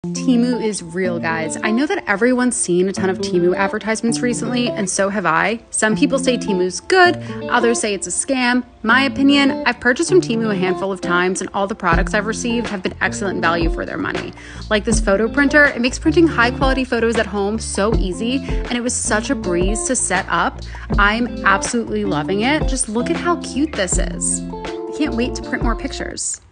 Temu is real, guys. I know that everyone's seen a ton of Temu advertisements recently, and so have I. Some people say Temu's good, others say it's a scam. My opinion, I've purchased from Temu a handful of times, and all the products I've received have been excellent value for their money. Like this photo printer, it makes printing high-quality photos at home so easy, and it was such a breeze to set up. I'm absolutely loving it. Just look at how cute this is. I can't wait to print more pictures.